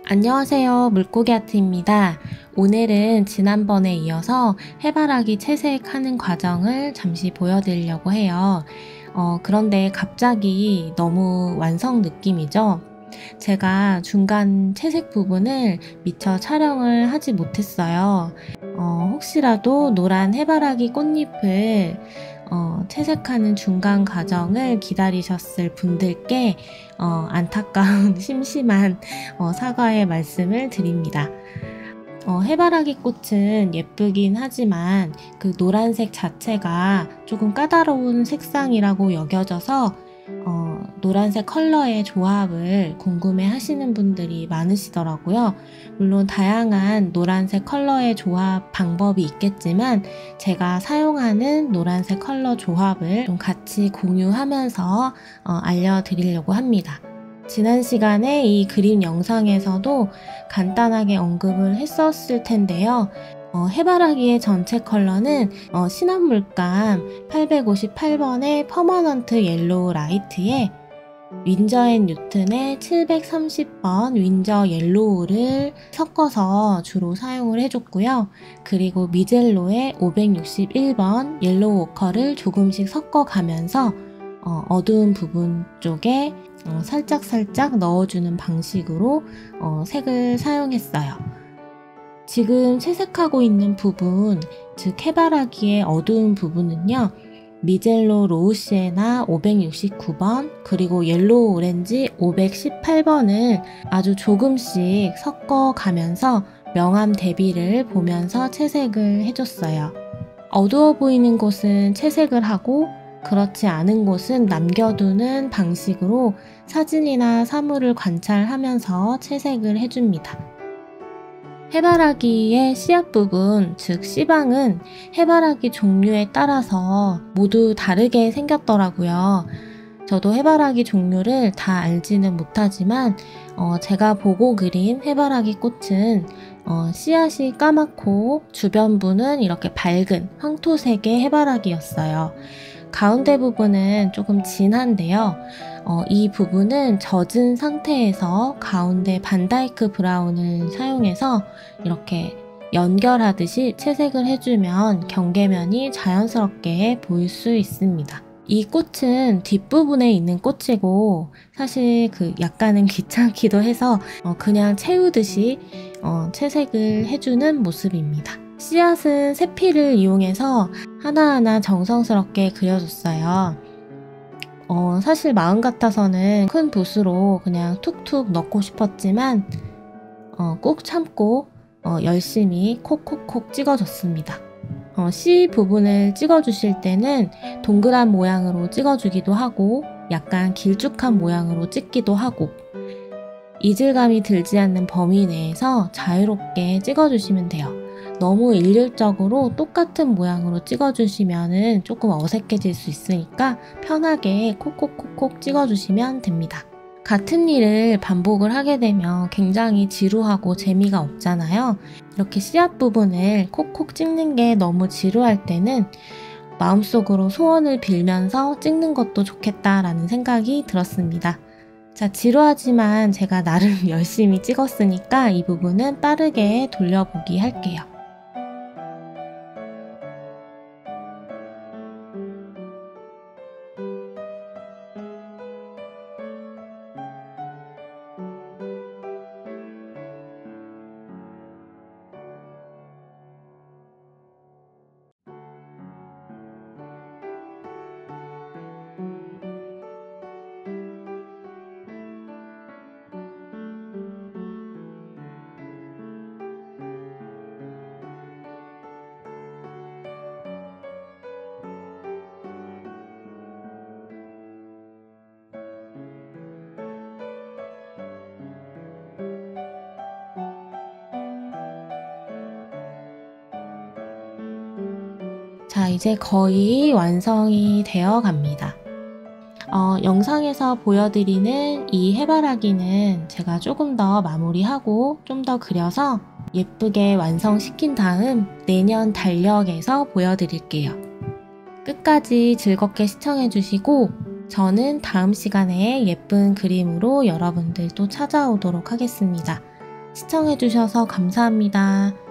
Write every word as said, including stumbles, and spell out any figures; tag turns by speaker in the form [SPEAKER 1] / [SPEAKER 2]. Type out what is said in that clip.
[SPEAKER 1] 안녕하세요. 물고기 아트입니다. 오늘은 지난번에 이어서 해바라기 채색하는 과정을 잠시 보여드리려고 해요. 어, 그런데 갑자기 너무 완성 느낌이죠? 제가 중간 채색 부분을 미처 촬영을 하지 못했어요. 어, 혹시라도 노란 해바라기 꽃잎을 어, 채색하는 중간 과정을 기다리셨을 분들께 어, 안타까운 심심한 어, 사과의 말씀을 드립니다. 어, 해바라기 꽃은 예쁘긴 하지만 그 노란색 자체가 조금 까다로운 색상이라고 여겨져서 어, 노란색 컬러의 조합을 궁금해 하시는 분들이 많으시더라고요. 물론 다양한 노란색 컬러의 조합 방법이 있겠지만 제가 사용하는 노란색 컬러 조합을 좀 같이 공유하면서 어, 알려드리려고 합니다. 지난 시간에 이 그림 영상에서도 간단하게 언급을 했었을 텐데요. 어, 해바라기의 전체 컬러는 어, 신한물감 팔백오십팔 번의 퍼머넌트 옐로우 라이트에 윈저 앤 뉴튼의 칠백삼십 번 윈저 옐로우를 섞어서 주로 사용을 해줬고요. 그리고 미젤로의 오백육십일 번 옐로우 오커를 조금씩 섞어가면서 어, 어두운 부분 쪽에 어, 살짝살짝 넣어주는 방식으로 어, 색을 사용했어요. 지금 채색하고 있는 부분, 즉 해바라기의 어두운 부분은요, 미젤로 로우 시에나 오백육십구 번 그리고 옐로우 오렌지 오백십팔 번을 아주 조금씩 섞어가면서 명암 대비를 보면서 채색을 해줬어요. 어두워 보이는 곳은 채색을 하고 그렇지 않은 곳은 남겨두는 방식으로 사진이나 사물을 관찰하면서 채색을 해줍니다. 해바라기의 씨앗 부분, 즉 씨방은 해바라기 종류에 따라서 모두 다르게 생겼더라고요. 저도 해바라기 종류를 다 알지는 못하지만 어, 제가 보고 그린 해바라기 꽃은 어, 씨앗이 까맣고 주변부는 이렇게 밝은 황토색의 해바라기였어요. 가운데 부분은 조금 진한데요. 어, 이 부분은 젖은 상태에서 가운데 반다이크 브라운을 사용해서 이렇게 연결하듯이 채색을 해주면 경계면이 자연스럽게 보일 수 있습니다. 이 꽃은 뒷부분에 있는 꽃이고 사실 그 약간은 귀찮기도 해서 어, 그냥 채우듯이 어, 채색을 해주는 모습입니다. 씨앗은 세필을 이용해서 하나하나 정성스럽게 그려줬어요. 어, 사실 마음 같아서는 큰 붓으로 그냥 툭툭 넣고 싶었지만 어, 꾹 참고 어, 열심히 콕콕콕 찍어줬습니다. 어, 씨 부분을 찍어주실 때는 동그란 모양으로 찍어주기도 하고 약간 길쭉한 모양으로 찍기도 하고 이질감이 들지 않는 범위 내에서 자유롭게 찍어주시면 돼요. 너무 일률적으로 똑같은 모양으로 찍어주시면 조금 어색해질 수 있으니까 편하게 콕콕콕콕 찍어주시면 됩니다. 같은 일을 반복을 하게 되면 굉장히 지루하고 재미가 없잖아요. 이렇게 씨앗 부분을 콕콕 찍는 게 너무 지루할 때는 마음속으로 소원을 빌면서 찍는 것도 좋겠다라는 생각이 들었습니다. 자, 지루하지만 제가 나름 열심히 찍었으니까 이 부분은 빠르게 돌려보기 할게요. 자, 이제 거의 완성이 되어 갑니다. 어, 영상에서 보여드리는 이 해바라기는 제가 조금 더 마무리하고 좀 더 그려서 예쁘게 완성시킨 다음 내년 달력에서 보여드릴게요. 끝까지 즐겁게 시청해주시고 저는 다음 시간에 예쁜 그림으로 여러분들 또 찾아오도록 하겠습니다. 시청해주셔서 감사합니다.